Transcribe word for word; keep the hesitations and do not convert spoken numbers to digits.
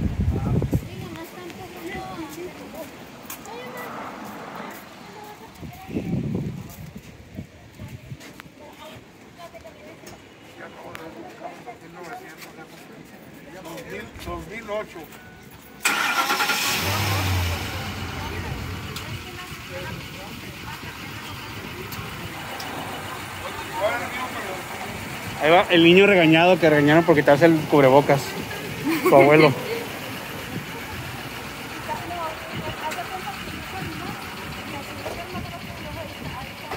dos mil ocho. Ahí va el niño regañado que regañaron por quitarse el cubrebocas. Su abuelo.